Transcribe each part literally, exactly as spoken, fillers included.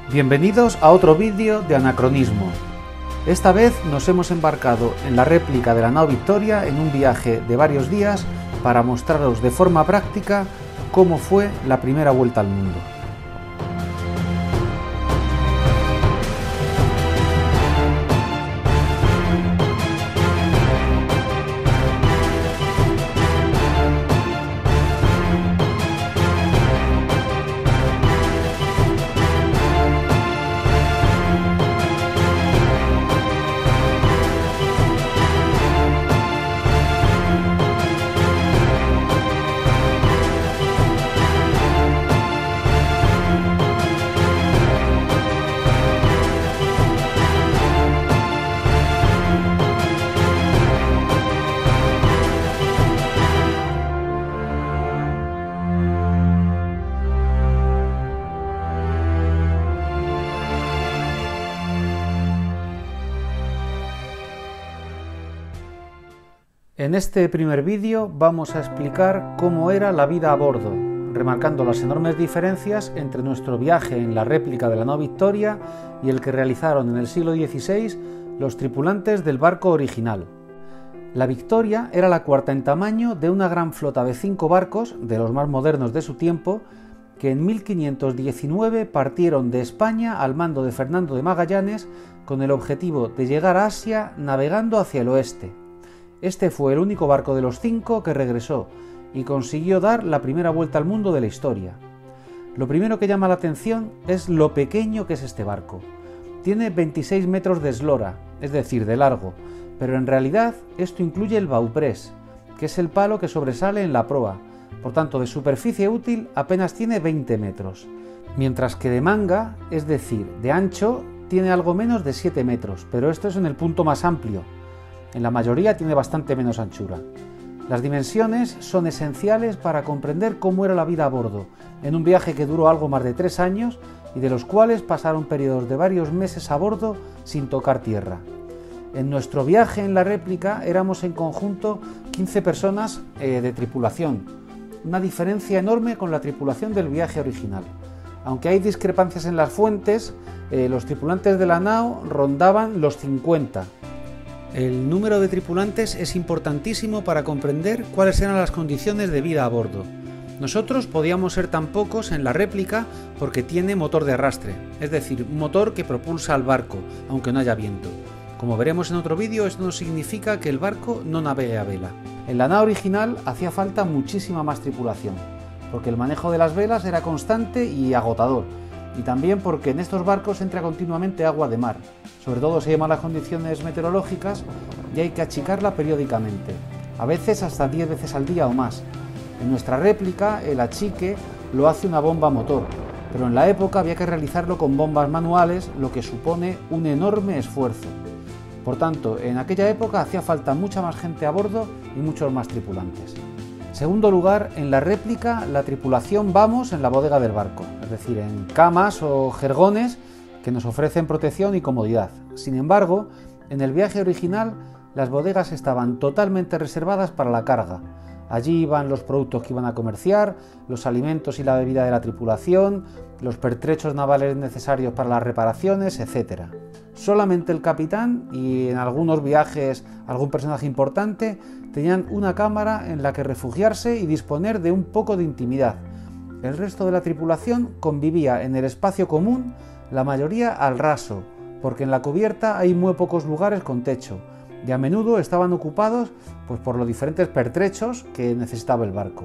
Bienvenidos a otro vídeo de Anacronismo. Esta vez nos hemos embarcado en la réplica de la nao Victoria en un viaje de varios días para mostraros de forma práctica cómo fue la primera vuelta al mundo. En este primer vídeo vamos a explicar cómo era la vida a bordo, remarcando las enormes diferencias entre nuestro viaje en la réplica de la nao Victoria y el que realizaron en el siglo dieciséis los tripulantes del barco original. La Victoria era la cuarta en tamaño de una gran flota de cinco barcos, de los más modernos de su tiempo, que en mil quinientos diecinueve partieron de España al mando de Fernando de Magallanes con el objetivo de llegar a Asia navegando hacia el oeste. Este fue el único barco de los cinco que regresó y consiguió dar la primera vuelta al mundo de la historia. Lo primero que llama la atención es lo pequeño que es este barco. Tiene veintiséis metros de eslora, es decir, de largo, pero en realidad esto incluye el bauprés, que es el palo que sobresale en la proa, por tanto de superficie útil apenas tiene veinte metros, mientras que de manga, es decir, de ancho, tiene algo menos de siete metros, pero esto es en el punto más amplio. En la mayoría tiene bastante menos anchura. Las dimensiones son esenciales para comprender cómo era la vida a bordo, en un viaje que duró algo más de tres años y de los cuales pasaron periodos de varios meses a bordo sin tocar tierra. En nuestro viaje en la réplica éramos en conjunto quince personas eh, de tripulación, una diferencia enorme con la tripulación del viaje original. Aunque hay discrepancias en las fuentes, eh, los tripulantes de la nao rondaban los cincuenta. El número de tripulantes es importantísimo para comprender cuáles eran las condiciones de vida a bordo. Nosotros podíamos ser tan pocos en la réplica porque tiene motor de arrastre, es decir, un motor que propulsa al barco, aunque no haya viento. Como veremos en otro vídeo, esto no significa que el barco no navegue a vela. En la nao original hacía falta muchísima más tripulación, porque el manejo de las velas era constante y agotador, y también porque en estos barcos entra continuamente agua de mar, sobre todo si hay malas condiciones meteorológicas y hay que achicarla periódicamente, a veces hasta diez veces al día o más. En nuestra réplica el achique lo hace una bomba motor, pero en la época había que realizarlo con bombas manuales, lo que supone un enorme esfuerzo. Por tanto, en aquella época hacía falta mucha más gente a bordo y muchos más tripulantes. Segundo lugar, en la réplica la tripulación vamos en la bodega del barco, es decir, en camas o jergones que nos ofrecen protección y comodidad. Sin embargo, en el viaje original las bodegas estaban totalmente reservadas para la carga. Allí iban los productos que iban a comerciar, los alimentos y la bebida de la tripulación, los pertrechos navales necesarios para las reparaciones, etcétera. Solamente el capitán y en algunos viajes algún personaje importante tenían una cámara en la que refugiarse y disponer de un poco de intimidad. El resto de la tripulación convivía en el espacio común, la mayoría al raso, porque en la cubierta hay muy pocos lugares con techo y a menudo estaban ocupados pues, por los diferentes pertrechos que necesitaba el barco.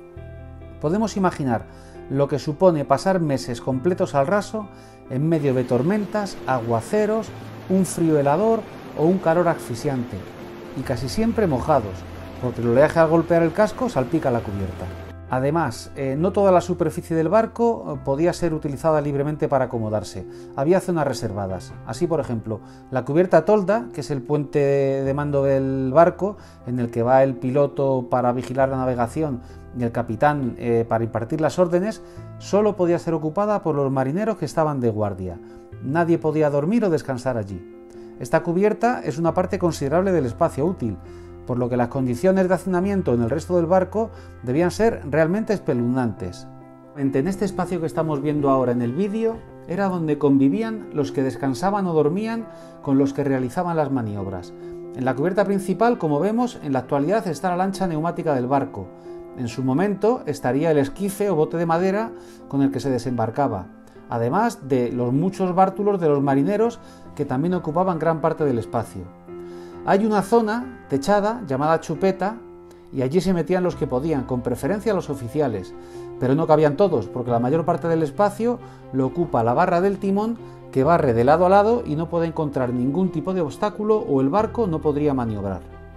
Podemos imaginar lo que supone pasar meses completos al raso en medio de tormentas, aguaceros, un frío helador o un calor asfixiante, y casi siempre mojados, porque el oleaje al golpear el casco salpica la cubierta. Además, eh, no toda la superficie del barco podía ser utilizada libremente para acomodarse, había zonas reservadas. Así, por ejemplo, la cubierta tolda, que es el puente de mando del barco, en el que va el piloto para vigilar la navegación y el capitán eh, para impartir las órdenes, solo podía ser ocupada por los marineros que estaban de guardia. Nadie podía dormir o descansar allí. Esta cubierta es una parte considerable del espacio útil, por lo que las condiciones de hacinamiento en el resto del barco debían ser realmente espeluznantes. En este espacio que estamos viendo ahora en el vídeo Era donde convivían los que descansaban o dormían con los que realizaban las maniobras. En la cubierta principal, como vemos, en la actualidad está la lancha neumática del barco. En su momento estaría el esquife o bote de madera con el que se desembarcaba, además de los muchos bártulos de los marineros que también ocupaban gran parte del espacio. Hay una zona techada llamada chupeta y allí se metían los que podían, con preferencia los oficiales, pero no cabían todos porque la mayor parte del espacio lo ocupa la barra del timón, que barre de lado a lado y no puede encontrar ningún tipo de obstáculo o el barco no podría maniobrar.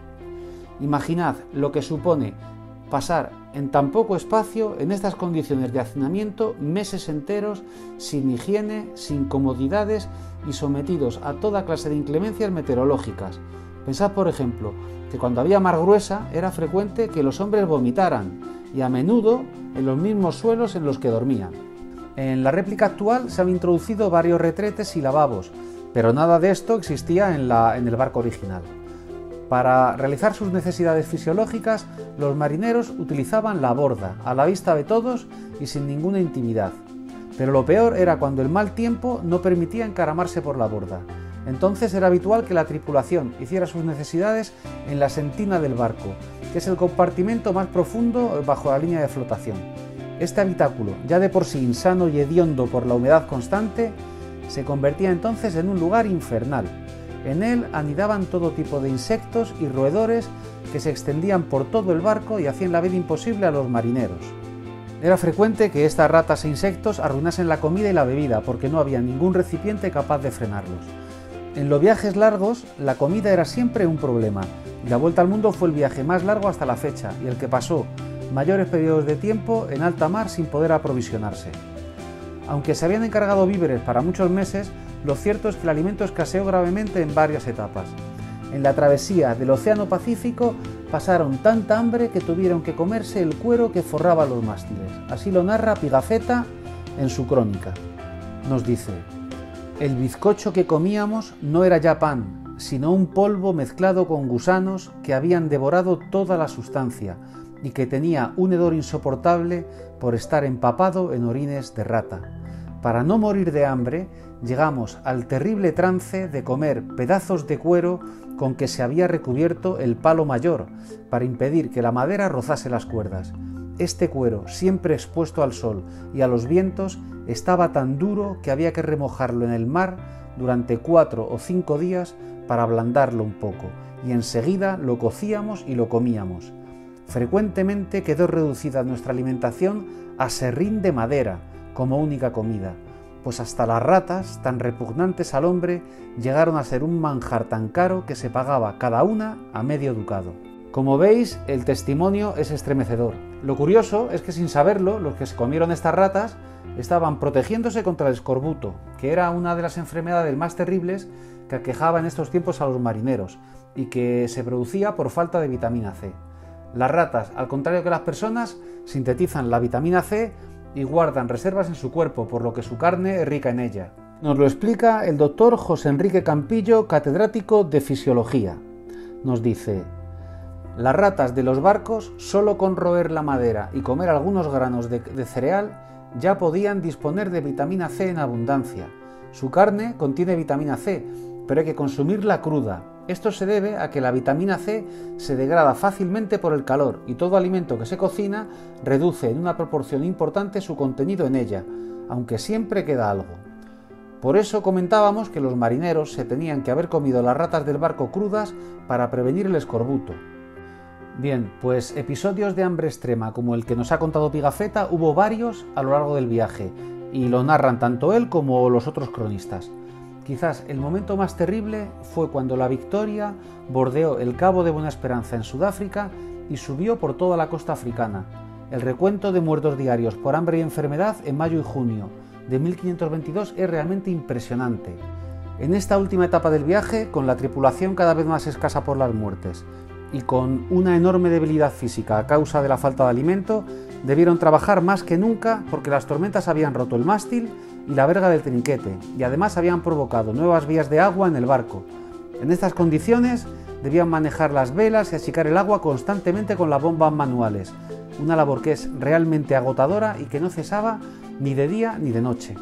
Imaginad lo que supone pasar en tan poco espacio, en estas condiciones de hacinamiento, meses enteros, sin higiene, sin comodidades y sometidos a toda clase de inclemencias meteorológicas. Pensad, por ejemplo, que cuando había mar gruesa era frecuente que los hombres vomitaran, y a menudo en los mismos suelos en los que dormían. En la réplica actual se han introducido varios retretes y lavabos, pero nada de esto existía en, la, en el barco original. Para realizar sus necesidades fisiológicas, los marineros utilizaban la borda, a la vista de todos y sin ninguna intimidad. Pero lo peor era cuando el mal tiempo no permitía encaramarse por la borda. Entonces era habitual que la tripulación hiciera sus necesidades en la sentina del barco, que es el compartimento más profundo bajo la línea de flotación. Este habitáculo, ya de por sí insano y hediondo por la humedad constante, se convertía entonces en un lugar infernal. En él anidaban todo tipo de insectos y roedores que se extendían por todo el barco y hacían la vida imposible a los marineros. Era frecuente que estas ratas e insectos arruinasen la comida y la bebida porque no había ningún recipiente capaz de frenarlos. En los viajes largos, la comida era siempre un problema, y la vuelta al mundo fue el viaje más largo hasta la fecha y el que pasó mayores periodos de tiempo en alta mar sin poder aprovisionarse. Aunque se habían encargado víveres para muchos meses, lo cierto es que el alimento escaseó gravemente en varias etapas. En la travesía del Océano Pacífico pasaron tanta hambre que tuvieron que comerse el cuero que forraba los mástiles. Así lo narra Pigafetta en su crónica. Nos dice: el bizcocho que comíamos no era ya pan, sino un polvo mezclado con gusanos que habían devorado toda la sustancia y que tenía un hedor insoportable por estar empapado en orines de rata. Para no morir de hambre, llegamos al terrible trance de comer pedazos de cuero con que se había recubierto el palo mayor, para impedir que la madera rozase las cuerdas. Este cuero, siempre expuesto al sol y a los vientos, estaba tan duro que había que remojarlo en el mar durante cuatro o cinco días para ablandarlo un poco, y enseguida lo cocíamos y lo comíamos. Frecuentemente quedó reducida nuestra alimentación a serrín de madera como única comida, pues hasta las ratas, tan repugnantes al hombre, llegaron a ser un manjar tan caro que se pagaba cada una a medio ducado. Como veis, el testimonio es estremecedor. Lo curioso es que sin saberlo, los que se comieron estas ratas estaban protegiéndose contra el escorbuto, que era una de las enfermedades más terribles que aquejaba en estos tiempos a los marineros y que se producía por falta de vitamina C. Las ratas, al contrario que las personas, sintetizan la vitamina C y guardan reservas en su cuerpo, por lo que su carne es rica en ella. Nos lo explica el doctor José Enrique Campillo, catedrático de Fisiología. Nos dice: las ratas de los barcos, solo con roer la madera y comer algunos granos de, de cereal, ya podían disponer de vitamina C en abundancia. Su carne contiene vitamina C, pero hay que consumirla cruda. Esto se debe a que la vitamina C se degrada fácilmente por el calor y todo alimento que se cocina reduce en una proporción importante su contenido en ella, aunque siempre queda algo. Por eso comentábamos que los marineros se tenían que haber comido las ratas del barco crudas para prevenir el escorbuto. Bien, pues episodios de hambre extrema como el que nos ha contado Pigafetta hubo varios a lo largo del viaje, y lo narran tanto él como los otros cronistas. Quizás el momento más terrible fue cuando la Victoria bordeó el Cabo de Buena Esperanza en Sudáfrica y subió por toda la costa africana. El recuento de muertos diarios por hambre y enfermedad en mayo y junio de mil quinientos veintidós es realmente impresionante. En esta última etapa del viaje, con la tripulación cada vez más escasa por las muertes y con una enorme debilidad física a causa de la falta de alimento, debieron trabajar más que nunca porque las tormentas habían roto el mástil y la verga del trinquete, y además habían provocado nuevas vías de agua en el barco. En estas condiciones debían manejar las velas y achicar el agua constantemente con las bombas manuales, una labor que es realmente agotadora y que no cesaba ni de día ni de noche.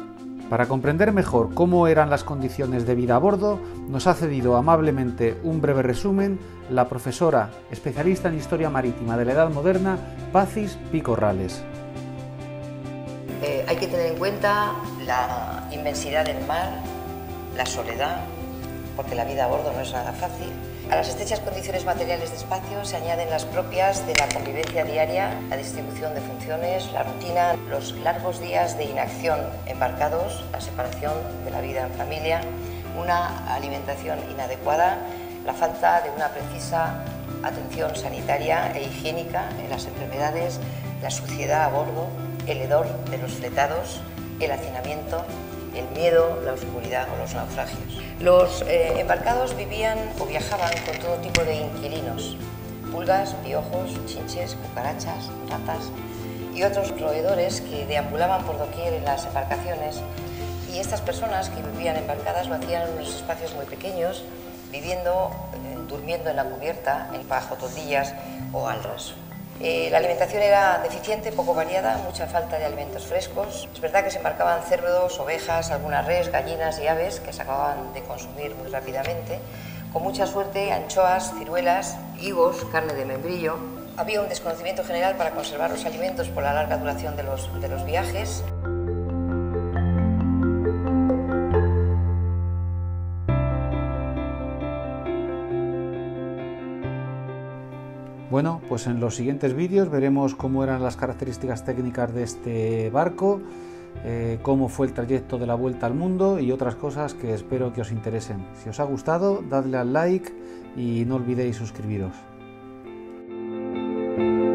Para comprender mejor cómo eran las condiciones de vida a bordo, nos ha cedido amablemente un breve resumen la profesora especialista en Historia Marítima de la Edad Moderna, Pacis Pi-Corrales. Eh, hay que tener en cuenta la inmensidad del mar, la soledad, porque la vida a bordo no es nada fácil. A las estrechas condiciones materiales de espacio se añaden las propias de la convivencia diaria, la distribución de funciones, la rutina, los largos días de inacción embarcados, la separación de la vida en familia, una alimentación inadecuada, la falta de una precisa atención sanitaria e higiénica en las enfermedades, la suciedad a bordo, el hedor de los fletados, el hacinamiento, el miedo, la oscuridad o los naufragios. Los eh, embarcados vivían o viajaban con todo tipo de inquilinos: pulgas, piojos, chinches, cucarachas, ratas y otros roedores que deambulaban por doquier en las embarcaciones, y estas personas que vivían embarcadas lo hacían en unos espacios muy pequeños, viviendo, eh, durmiendo en la cubierta, bajo toldillas o al raso. Eh, la alimentación era deficiente, poco variada, mucha falta de alimentos frescos. Es verdad que se embarcaban cerdos, ovejas, algunas res, gallinas y aves que se acababan de consumir muy rápidamente. Con mucha suerte, anchoas, ciruelas, higos, carne de membrillo. Había un desconocimiento general para conservar los alimentos por la larga duración de los, de los viajes. Bueno, pues en los siguientes vídeos veremos cómo eran las características técnicas de este barco, eh, cómo fue el trayecto de la vuelta al mundo y otras cosas que espero que os interesen. Si os ha gustado, dadle al like y no olvidéis suscribiros.